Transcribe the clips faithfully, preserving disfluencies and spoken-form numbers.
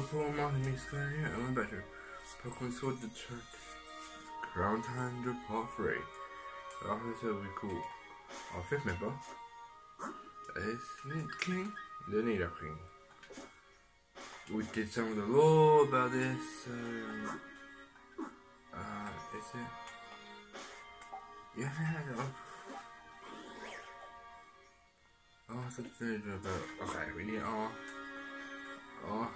Pokemon Mountain Mix here, and we're back to Pokemon Sword the Crown Tundra Part three. After this, we call our fifth member is King, the Nidoking. We did some of the lore about this, so. Uh, is it? Yeah, oh, something about. Okay, we need our. our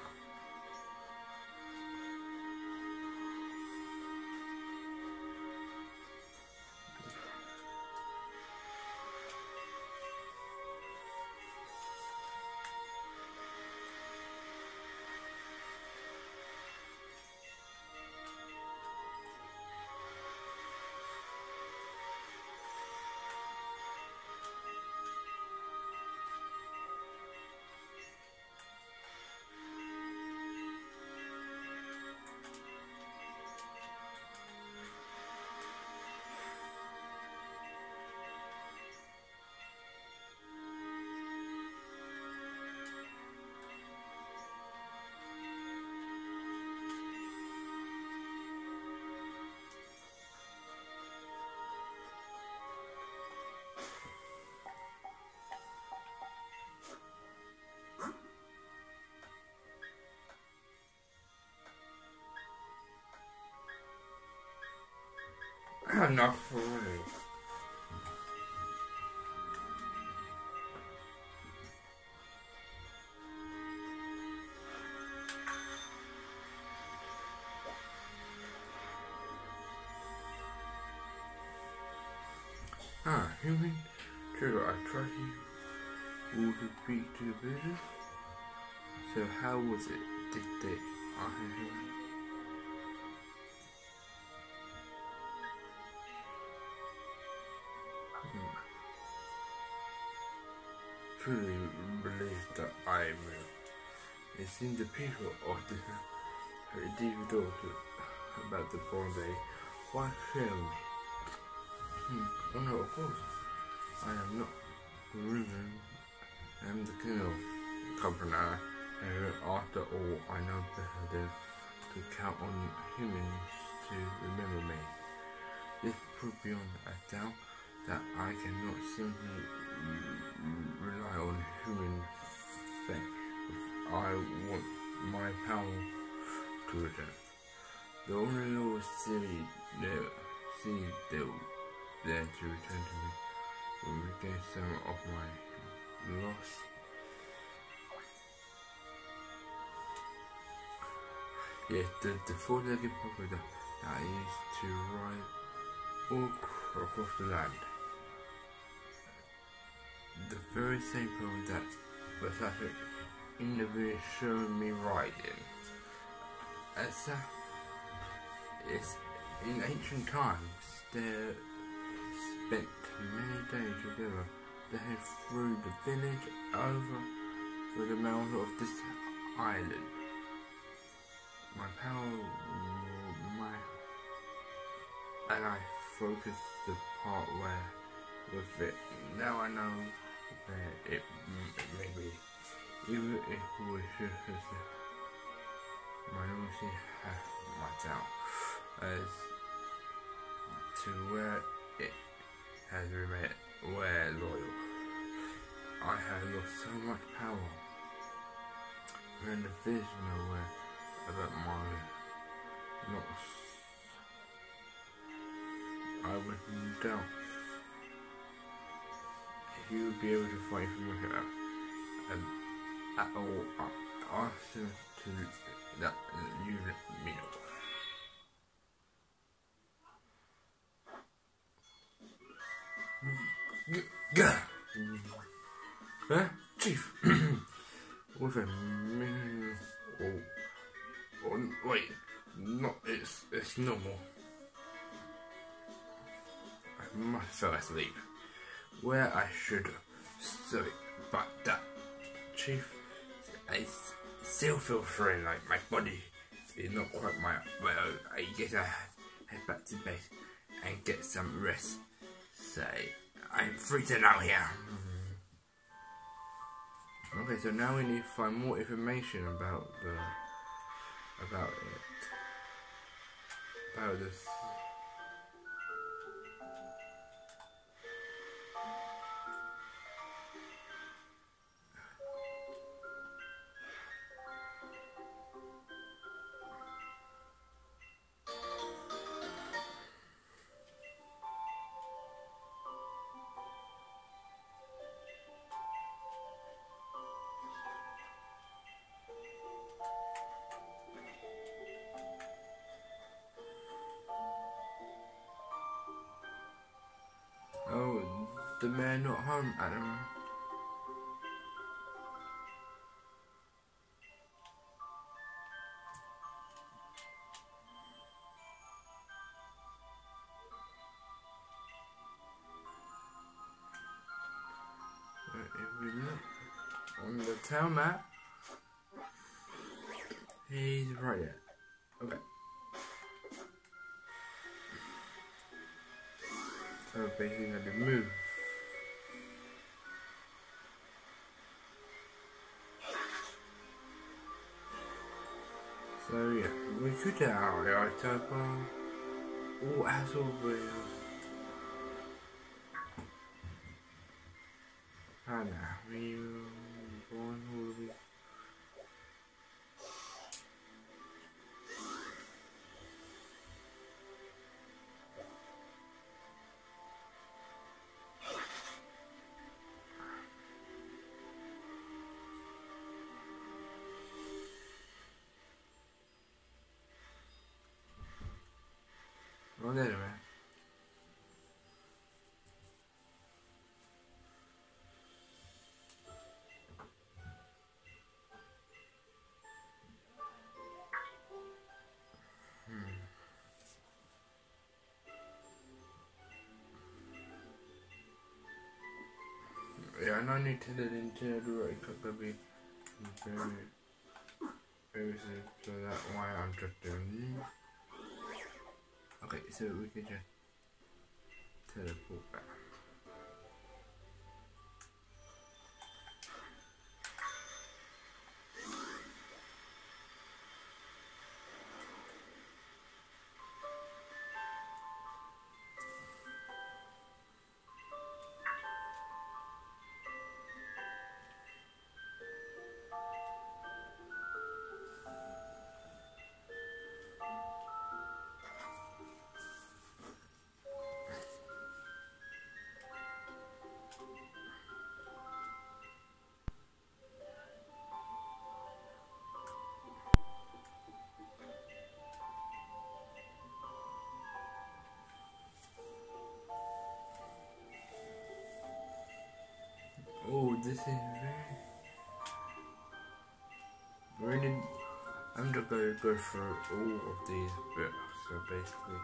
Enough for me. Ah, human trigger. I trust you will speak to the business. So how was it? Did they? I truly believe that I will. It seems the people of the individual about the Bombay. Why fail me? Hmm. Oh no, of course. I am not Ruben. I am the king of Cabrana, and after all, I know better than to count on humans to remember me. This proved beyond a doubt that I cannot simply rely on human faith. I want my power to return. The only little city there, see there, there to return to me will regain some of my loss. Yes, the, the four-legged Pokemon that I used to ride all across the land. The very same Pokemon that was actually in the video showing me riding. As that is in ancient times, they spent many days together. They had through the village over through the mountains of this island. My power, my, and I focused the part where with it. Now I know that it, it may be, even if it was just my own have my doubt as to where it has remained, where loyal. I have lost so much power. When the vision nowhere about my loss, I would doubt if you would be able to fight for yourself um, at all. I ask you to that you let me know. Gah! Huh? Chief! With a minute or, or wait, not it's it's normal. I must fell asleep. Where I should have so but that Chief, I still feel free, like my body is not quite my my own. I guess I head back to bed and get some rest. So I'm freezing out here. Okay, so now we need to find more information about the about it. About this. Oh, the man not home, Adam. If we look on the town map, he's right there. Okay. So basically, I had to move. So yeah, we could get out of our turbo. Oh, asshole wheels. Ah, now we going all the way. Oh, there, man. Yeah, and I need to let into the right cut to be very, very simple, so that's why I'm just doing this. Okay, so we can just teleport back. Oh, this is very, really, I'm just gonna go through all of these bits, so basically,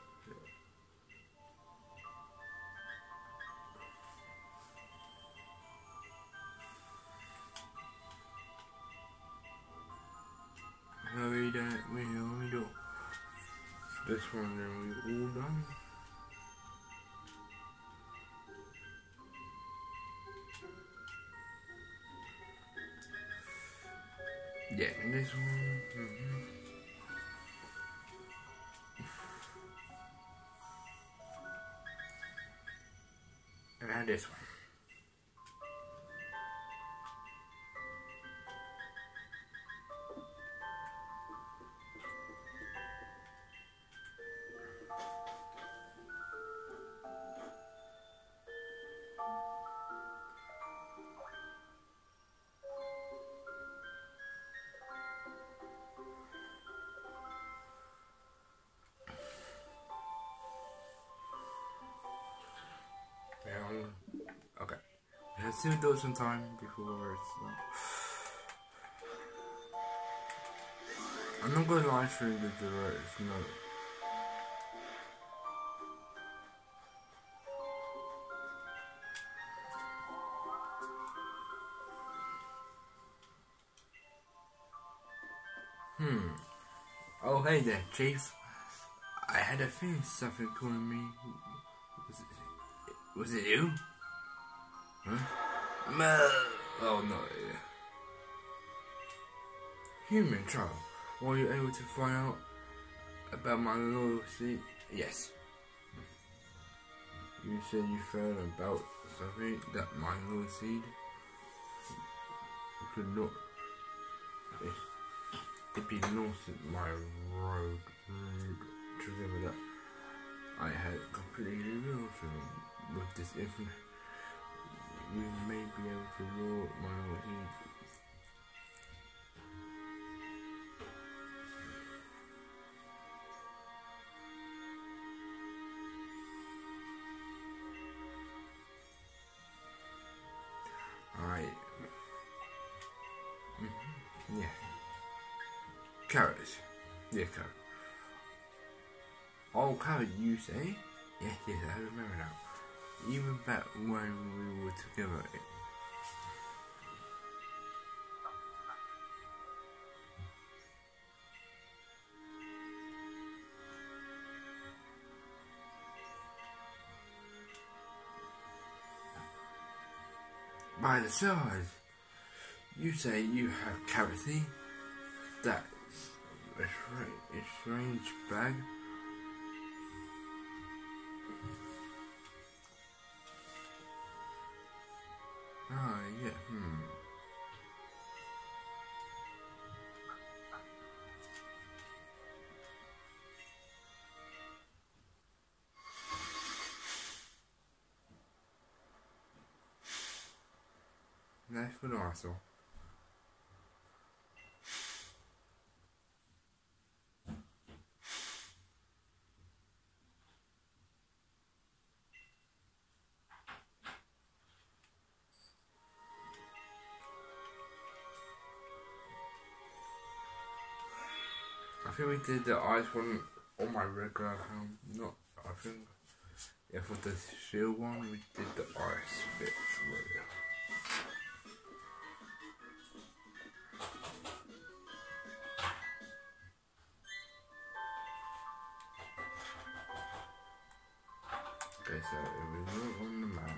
no, we don't, we only do this one, then we all done. Yeah, and this one, mm-hmm. And now this one. Okay. Let's still do some time before it's not. I'm not gonna lie through the directs, no. Hmm. Oh, hey there, Chief. I had a feeling something calling me. Was it, was it you? Huh? Oh no. Human trial. Were you able to find out about my loyalty? Yes. You said you felt about something that my loyalty could not it be lost in my road, road to remember that I had completely lost him. With this information, we may be able to lure my loyalty. Alright. Mm-hmm. Yeah. Carrots. Yeah, carrot. Oh, carrot, you say? Yes, yes, I remember now. Even back when we were together. By the size, you say you have carroty. That's a, a strange bag. Ah, yeah, hmm. That's for the asshole. I think we did the ice one on my regular account. Not, I think, yeah, for the shield one, we did the ice bit. Okay, so if we look on the map.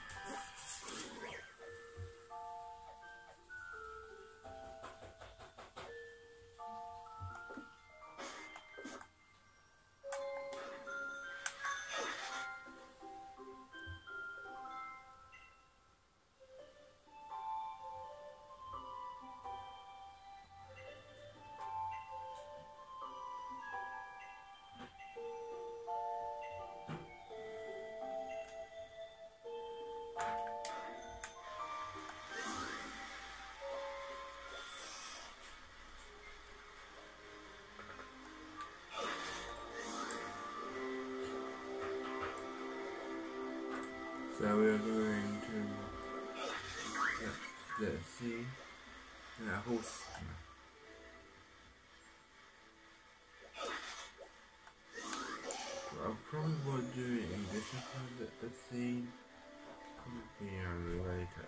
So we're going to let's see that horse. I'll probably won't do it in this episode. Let's see. Probably um, later.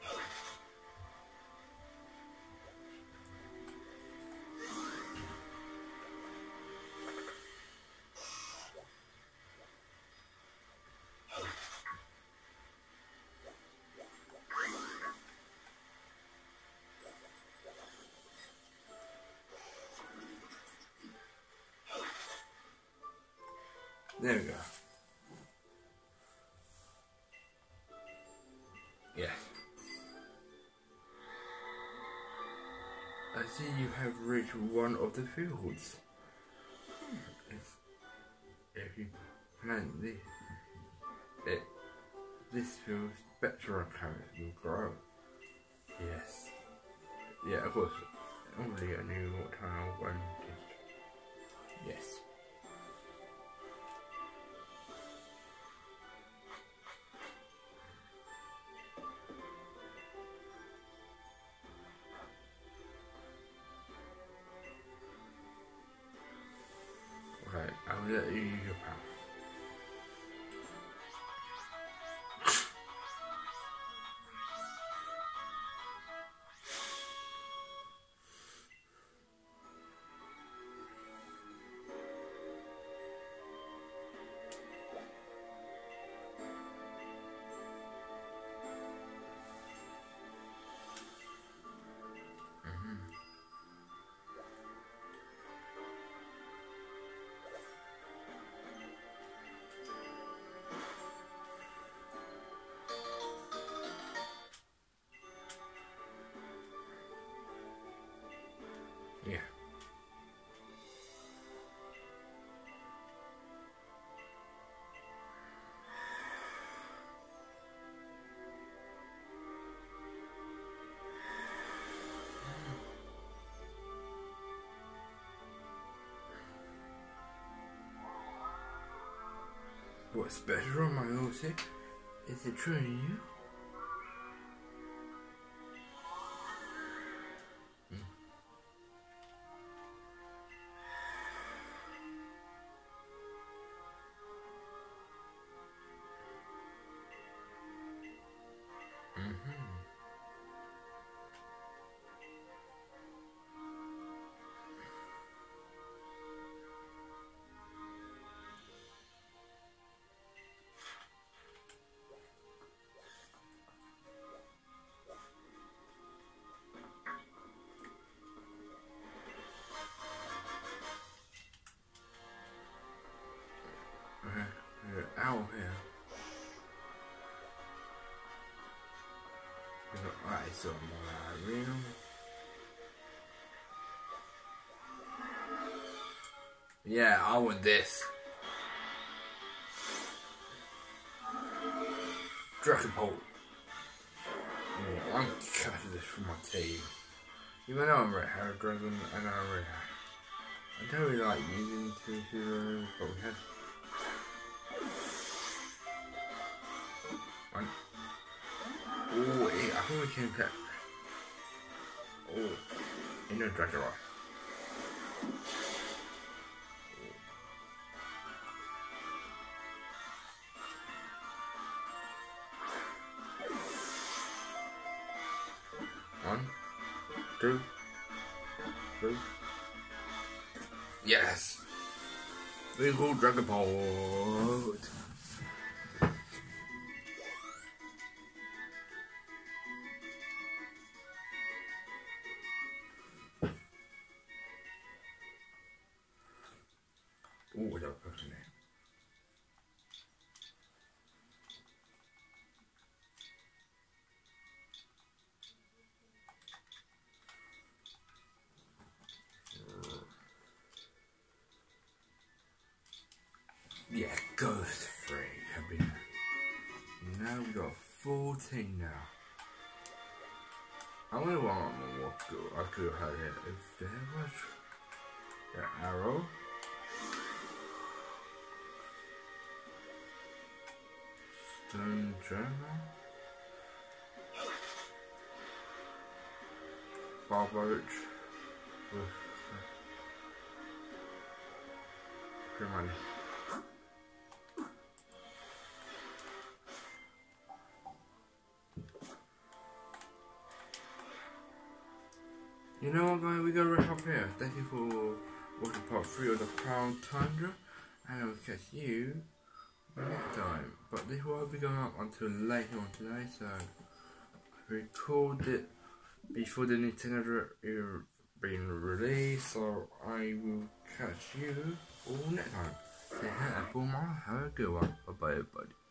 There we go. Yes. I see you have reached one of the fields. If, if you plant this, it, this field, better carrots will grow. Yes. Yeah, of course. Only a new town one. Yes. Okay, I'll let you use your power. What's better on my horse? Is it training you? Owl here. That is so more real. Yeah, I want this. Dragon Bolt. Yeah, I'm cutting this for my team. Even though I'm Red Hair Dragon and I'm Red Hair. I don't really like using two heroes, but we had one. Oh, I think we can get. Oh, inner Dragon Rock. One, two, three. Yes! We go Dragon Bolt! Ooh, that was perfect. Yeah, Ghost Freak. I've been. Now we got fourteen now. I wonder what more I could have had it if there was the arrow. Stone Journal. Bob Roach. With free money. You know what, guys? We gotta wrap up here. Thank you for watching part three of the Proud Tundra, and I will catch you next time. But this won't be going up until later on today, so I recorded it before the Nintendo being released, so I will catch you all next time. Say hi, everyone. Have a good one. Bye bye, everybody.